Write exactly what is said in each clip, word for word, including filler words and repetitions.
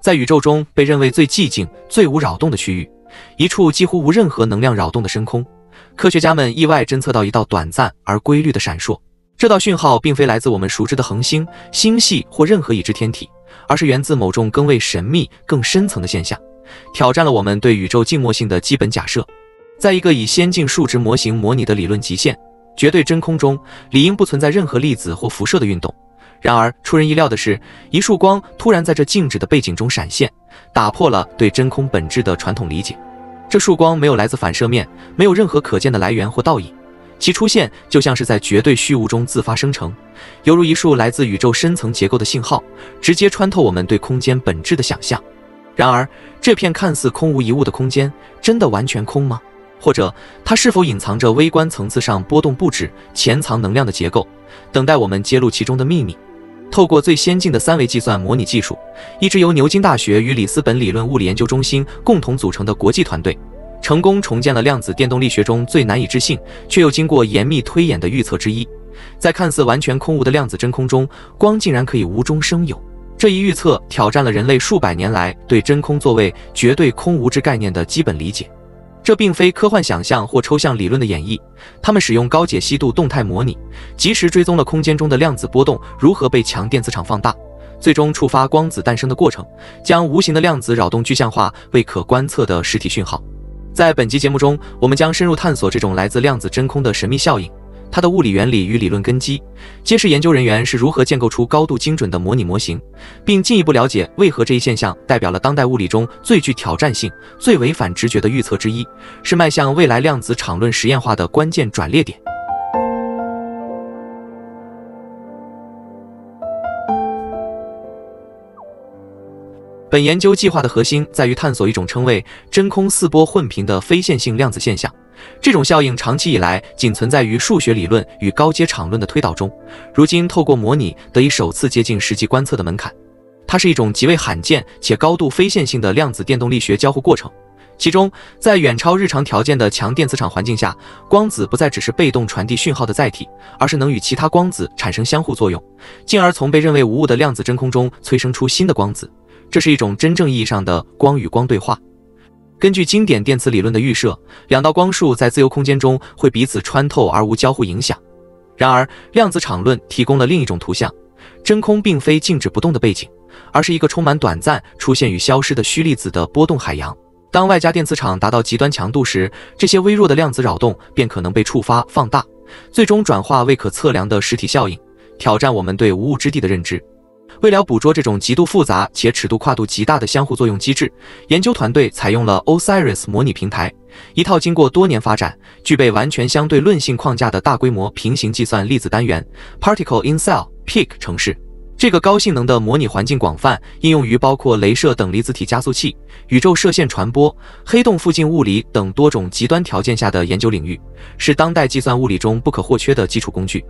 在宇宙中被认为最寂静、最无扰动的区域，一处几乎无任何能量扰动的深空，科学家们意外侦测到一道短暂而规律的闪烁。这道讯号并非来自我们熟知的恒星、星系或任何已知天体，而是源自某种更为神秘、更深层的现象，挑战了我们对宇宙静默性的基本假设。在一个以先进数值模型模拟的理论极限，绝对真空中理应不存在任何粒子或辐射的运动。然而出人意料的是，一束光突然在这静止的背景中闪现，打破了对真空本质的传统理解。这束光没有来自反射面，没有任何可见的来源或倒影，其出现就像是在绝对虚无中自发生成，犹如一束来自宇宙深层结构的信号，直接穿透我们对空间本质的想象。然而，这片看似空无一物的空间，真的完全空吗？或者它是否隐藏着微观层次上波动不止、潜藏能量的结构，等待我们揭露其中的秘密？透过最先进的三维计算模拟技术，一支由牛津大学与里斯本理论物理研究中心共同组成的国际团队，成功重建了量子电动力学中最难以置信却又经过严密推演的预测之一。在看似完全空无的量子真空中，光竟然可以无中生有。这一预测挑战了人类数百年来对真空作为绝对空无之概念的基本理解。这并非科幻想象或抽象理论的演绎，他们使用高解析度动态模拟，及时追踪了空间中的量子波动如何被强电磁场放大，最终触发光子诞生的过程，将无形的量子扰动具象化为可观测的实体讯号。在本期节目中，我们将深入探索这种来自量子真空的神秘效应，它的物理原理与理论根基，揭示研究人员是如何建构出高度精准的模拟模型，并进一步了解为何这一现象代表了当代物理中最具挑战性、最违反直觉的预测之一，是迈向未来量子场论实验化的关键转捩点。本研究计划的核心在于探索一种称为真空四波混频的非线性量子现象。这种效应长期以来仅存在于数学理论与高阶场论的推导中，如今透过模拟得以首次接近实际观测的门槛。它是一种极为罕见且高度非线性的量子电动力学交互过程，其中在远超日常条件的强电磁场环境下，光子不再只是被动传递讯号的载体，而是能与其他光子产生相互作用，进而从被认为无物的量子真空中催生出新的光子。这是一种真正意义上的光与光对话。根据经典电磁理论的预设，两道光束在自由空间中会彼此穿透而无交互影响。然而，量子场论提供了另一种图像，真空并非静止不动的背景，而是一个充满短暂出现与消失的虚粒子的波动海洋。当外加电磁场达到极端强度时，这些微弱的量子扰动便可能被触发、放大，最终转化为可测量的实体效应，挑战我们对无物之地的认知。为了捕捉这种极度复杂且尺度跨度极大的相互作用机制，研究团队采用了 Osiris 模拟平台，一套经过多年发展、具备完全相对论性框架的大规模平行计算粒子单元 Particle in Cell P I C 程式。这个高性能的模拟环境广泛应用于包括雷射等离子体加速器、宇宙射线传播、黑洞附近物理等多种极端条件下的研究领域，是当代计算物理中不可或缺的基础工具。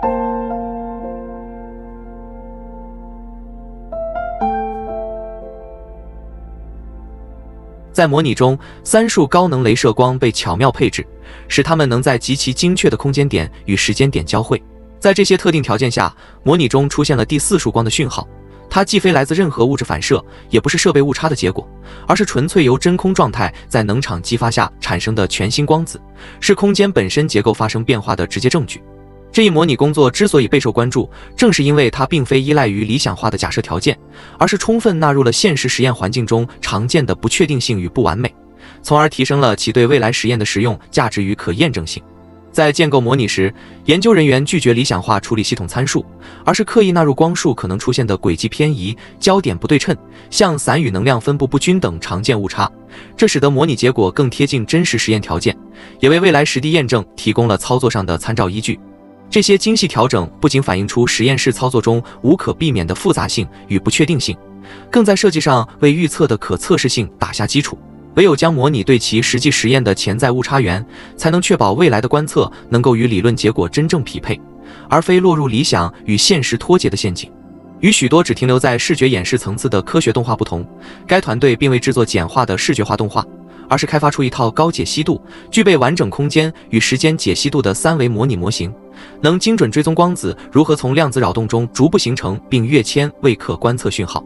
在模拟中，三束高能镭射光被巧妙配置，使它们能在极其精确的空间点与时间点交汇。在这些特定条件下，模拟中出现了第四束光的讯号，它既非来自任何物质反射，也不是设备误差的结果，而是纯粹由真空状态在能场激发下产生的全新光子，是空间本身结构发生变化的直接证据。这一模拟工作之所以备受关注，正是因为它并非依赖于理想化的假设条件，而是充分纳入了现实实验环境中常见的不确定性与不完美，从而提升了其对未来实验的实用价值与可验证性。在建构模拟时，研究人员拒绝理想化处理系统参数，而是刻意纳入光束可能出现的轨迹偏移、焦点不对称、向散与能量分布不均等常见误差，这使得模拟结果更贴近真实实验条件，也为未来实地验证提供了操作上的参照依据。这些精细调整不仅反映出实验室操作中无可避免的复杂性与不确定性，更在设计上为预测的可测试性打下基础。唯有将模拟对其实际实验的潜在误差源，才能确保未来的观测能够与理论结果真正匹配，而非落入理想与现实脱节的陷阱。与许多只停留在视觉演示层次的科学动画不同，该团队并未制作简化的视觉化动画，而是开发出一套高解析度、具备完整空间与时间解析度的三维模拟模型，能精准追踪光子如何从量子扰动中逐步形成并跃迁为可观测讯号。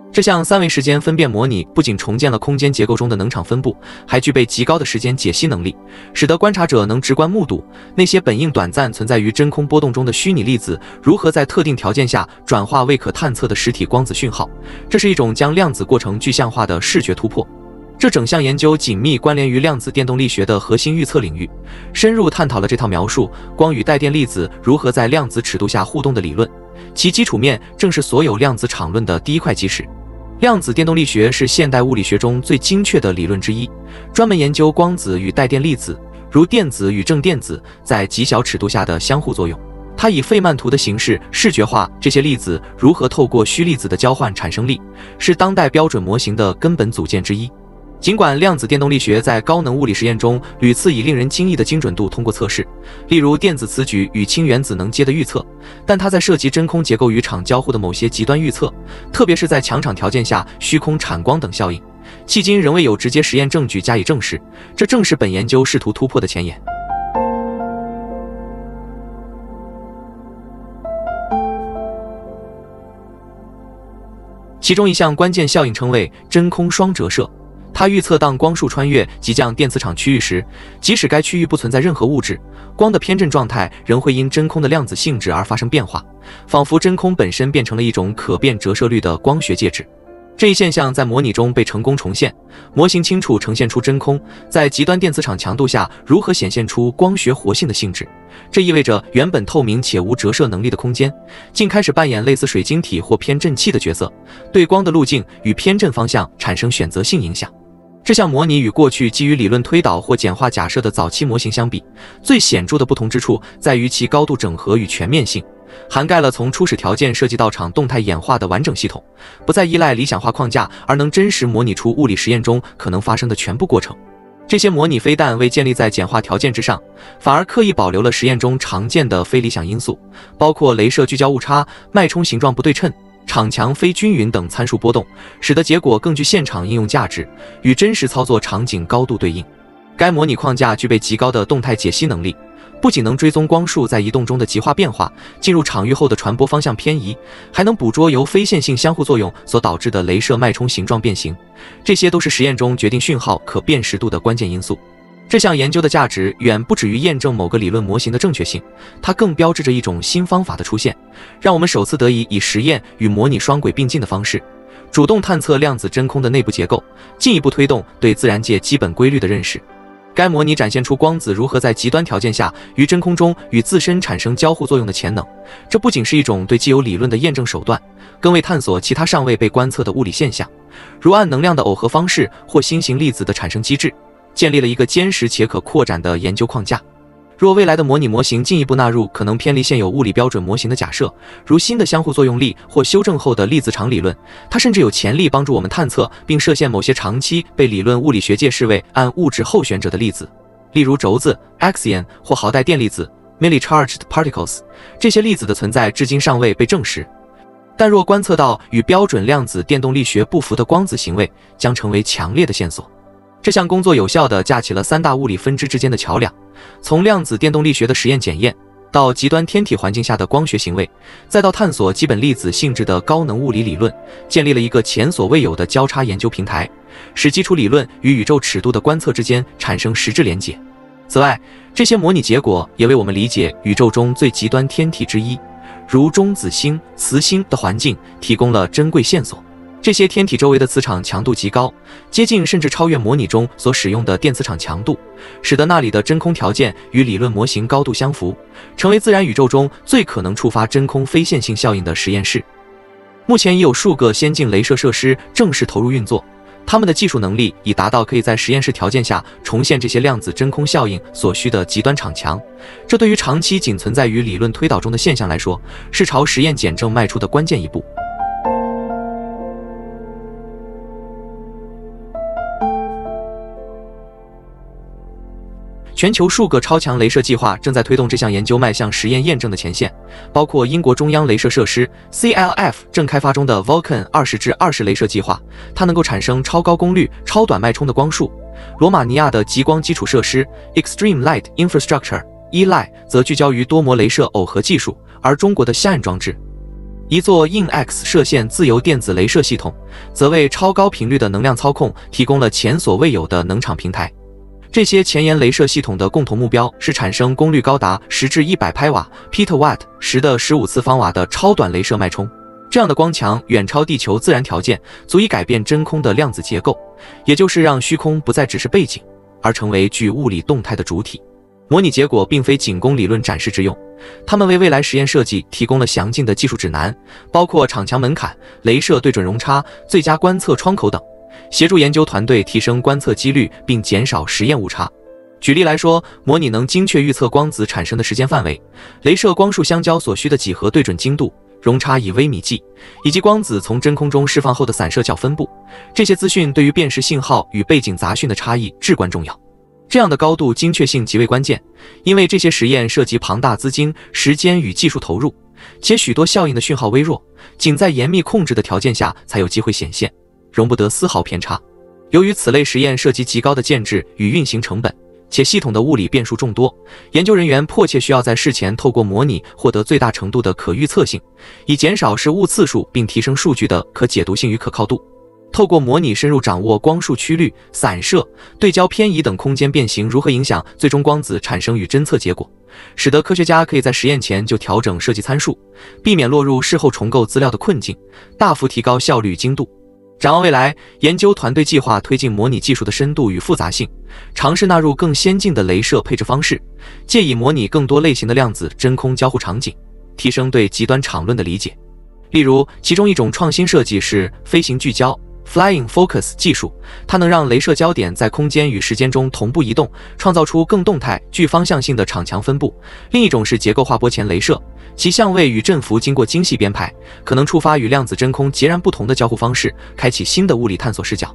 这项三维时间分辨模拟不仅重建了空间结构中的能场分布，还具备极高的时间解析能力，使得观察者能直观目睹那些本应短暂存在于真空波动中的虚拟粒子如何在特定条件下转化为可探测的实体光子讯号。这是一种将量子过程具象化的视觉突破。这整项研究紧密关联于量子电动力学的核心预测领域，深入探讨了这套描述光与带电粒子如何在量子尺度下互动的理论，其基础面正是所有量子场论的第一块基石。量子电动力学是现代物理学中最精确的理论之一，专门研究光子与带电粒子，如电子与正电子在极小尺度下的相互作用。它以费曼图的形式视觉化这些粒子如何透过虚粒子的交换产生力，是当代标准模型的根本组件之一。尽管量子电动力学在高能物理实验中屡次以令人惊异的精准度通过测试，例如电子磁矩与氢原子能阶的预测，但它在涉及真空结构与场交互的某些极端预测，特别是在强场条件下虚空产光等效应，迄今仍未有直接实验证据加以证实。这正是本研究试图突破的前沿。其中一项关键效应称为真空双折射。它预测当光束穿越极降电磁场区域时，即使该区域不存在任何物质，光的偏振状态仍会因真空的量子性质而发生变化，仿佛真空本身变成了一种可变折射率的光学介质。这一现象在模拟中被成功重现，模型清楚呈现出真空在极端电磁场强度下如何显现出光学活性的性质。这意味着原本透明且无折射能力的空间，竟开始扮演类似水晶体或偏振器的角色，对光的路径与偏振方向产生选择性影响。这项模拟与过去基于理论推导或简化假设的早期模型相比，最显著的不同之处在于其高度整合与全面性，涵盖了从初始条件涉及到场动态演化的完整系统，不再依赖理想化框架，而能真实模拟出物理实验中可能发生的全部过程。这些模拟非但未建立在简化条件之上，反而刻意保留了实验中常见的非理想因素，包括雷射聚焦误差、脉冲形状不对称、场强非均匀等参数波动，使得结果更具现场应用价值，与真实操作场景高度对应。该模拟框架具备极高的动态解析能力，不仅能追踪光束在移动中的极化变化，进入场域后的传播方向偏移，还能捕捉由非线性相互作用所导致的雷射脉冲形状变形，这些都是实验中决定讯号可辨识度的关键因素。这项研究的价值远不止于验证某个理论模型的正确性，它更标志着一种新方法的出现，让我们首次得以以实验与模拟双轨并进的方式，主动探测量子真空的内部结构，进一步推动对自然界基本规律的认识。该模拟展现出光子如何在极端条件下于真空中与自身产生交互作用的潜能，这不仅是一种对既有理论的验证手段，更为探索其他尚未被观测的物理现象，如暗能量的耦合方式或新型粒子的产生机制，建立了一个坚实且可扩展的研究框架。若未来的模拟模型进一步纳入可能偏离现有物理标准模型的假设，如新的相互作用力或修正后的粒子场理论，它甚至有潜力帮助我们探测并设限某些长期被理论物理学界视为暗物质候选者的粒子，例如轴子 axion 或毫带电粒子 milli charged particles。 这些粒子的存在至今尚未被证实，但若观测到与标准量子电动力学不符的光子行为，将成为强烈的线索。这项工作有效地架起了三大物理分支之间的桥梁，从量子电动力学的实验检验，到极端天体环境下的光学行为，再到探索基本粒子性质的高能物理理论，建立了一个前所未有的交叉研究平台，使基础理论与宇宙尺度的观测之间产生实质连结。此外，这些模拟结果也为我们理解宇宙中最极端天体之一，如中子星、磁星的环境提供了珍贵线索。这些天体周围的磁场强度极高，接近甚至超越模拟中所使用的电磁场强度，使得那里的真空条件与理论模型高度相符，成为自然宇宙中最可能触发真空非线性效应的实验室。目前已有数个先进镭射设施正式投入运作，他们的技术能力已达到可以在实验室条件下重现这些量子真空效应所需的极端场强。这对于长期仅存在于理论推导中的现象来说，是朝实验检证迈出的关键一步。全球数个超强镭射计划正在推动这项研究迈向实验验证的前线，包括英国中央镭射设施 C L F 正开发中的 Vulcan 二十至二十镭射计划，它能够产生超高功率、超短脉冲的光束。罗马尼亚的极光基础设施 Extreme Light Infrastructure E L I 则聚焦于多模镭射耦合技术，而中国的 Shine 装置一座硬 X 射线自由电子雷射系统，则为超高频率的能量操控提供了前所未有的能场平台。这些前沿雷射系统的共同目标是产生功率高达十至一百拍瓦 （Petawatt） 十的十五次方瓦的超短雷射脉冲。这样的光强远超地球自然条件，足以改变真空的量子结构，也就是让虚空不再只是背景，而成为具物理动态的主体。模拟结果并非仅供理论展示之用，它们为未来实验设计提供了详尽的技术指南，包括场强门槛、雷射对准容差、最佳观测窗口等，协助研究团队提升观测几率并减少实验误差。举例来说，模拟能精确预测光子产生的时间范围、雷射光束相交所需的几何对准精度、容差以微米计，以及光子从真空中释放后的散射角分布。这些资讯对于辨识信号与背景杂讯的差异至关重要。这样的高度精确性极为关键，因为这些实验涉及庞大资金、时间与技术投入，且许多效应的讯号微弱，仅在严密控制的条件下才有机会显现，容不得丝毫偏差。由于此类实验涉及极高的建制与运行成本，且系统的物理变数众多，研究人员迫切需要在事前透过模拟获得最大程度的可预测性，以减少失误次数并提升数据的可解读性与可靠度。透过模拟深入掌握光束曲率、散射、对焦偏移等空间变形如何影响最终光子产生与侦测结果，使得科学家可以在实验前就调整设计参数，避免落入事后重构资料的困境，大幅提高效率与精度。展望未来，研究团队计划推进模拟技术的深度与复杂性，尝试纳入更先进的雷射配置方式，借以模拟更多类型的量子真空交互场景，提升对极端场论的理解。例如，其中一种创新设计是飞行聚焦 Flying Focus 技术，它能让雷射焦点在空间与时间中同步移动，创造出更动态、具方向性的场强分布。另一种是结构化波前雷射，其相位与振幅经过精细编排，可能触发与量子真空截然不同的交互方式，开启新的物理探索视角。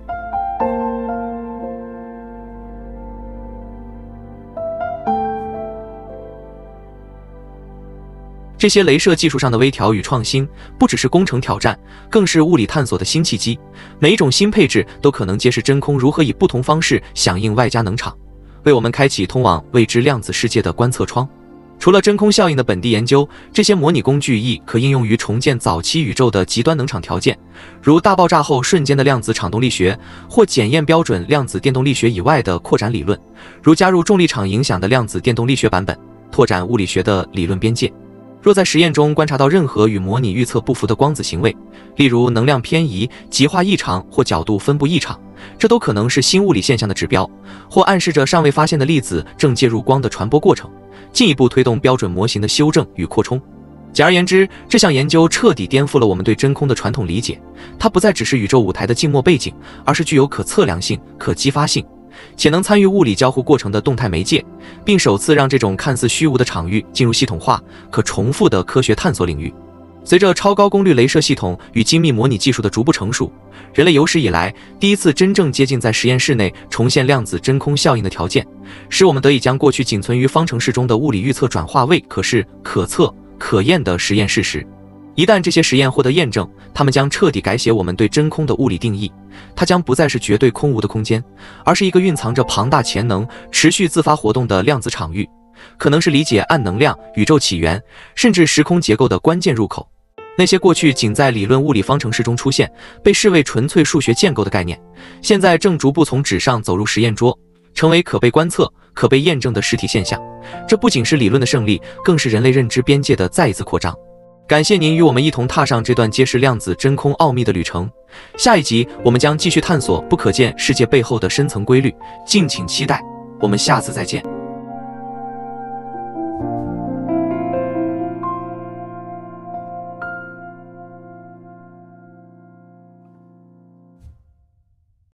这些雷射技术上的微调与创新，不只是工程挑战，更是物理探索的新契机。每一种新配置都可能揭示真空如何以不同方式响应外加能场，为我们开启通往未知量子世界的观测窗。除了真空效应的本地研究，这些模拟工具亦可应用于重建早期宇宙的极端能场条件，如大爆炸后瞬间的量子场动力学，或检验标准量子电动力学以外的扩展理论，如加入重力场影响的量子电动力学版本，拓展物理学的理论边界。若在实验中观察到任何与模拟预测不符的光子行为，例如能量偏移、极化异常或角度分布异常，这都可能是新物理现象的指标，或暗示着尚未发现的粒子正介入光的传播过程，进一步推动标准模型的修正与扩充。简而言之，这项研究彻底颠覆了我们对真空的传统理解，它不再只是宇宙舞台的静默背景，而是具有可测量性、可激发性，且能参与物理交互过程的动态媒介，并首次让这种看似虚无的场域进入系统化、可重复的科学探索领域。随着超高功率雷射系统与精密模拟技术的逐步成熟，人类有史以来第一次真正接近在实验室内重现量子真空效应的条件，使我们得以将过去仅存于方程式中的物理预测转化为可视、可测、可验的实验事实。一旦这些实验获得验证，它们将彻底改写我们对真空的物理定义。它将不再是绝对空无的空间，而是一个蕴藏着庞大潜能、持续自发活动的量子场域，可能是理解暗能量、宇宙起源，甚至时空结构的关键入口。那些过去仅在理论物理方程式中出现，被视为纯粹数学建构的概念，现在正逐步从纸上走入实验桌，成为可被观测、可被验证的实体现象。这不仅是理论的胜利，更是人类认知边界的再一次扩张。感谢您与我们一同踏上这段揭示量子真空奥秘的旅程。下一集我们将继续探索不可见世界背后的深层规律，敬请期待。我们下次再见。